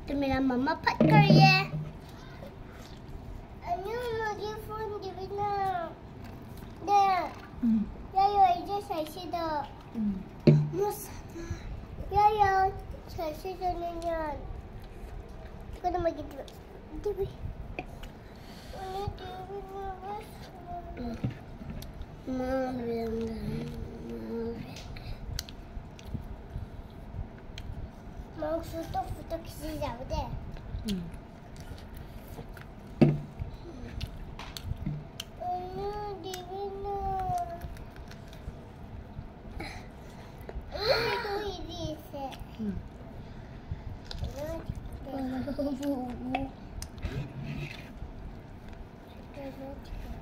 तो मेरा मम्मा पट कर ये mau foto kisi jauh deh. Di mana? Ini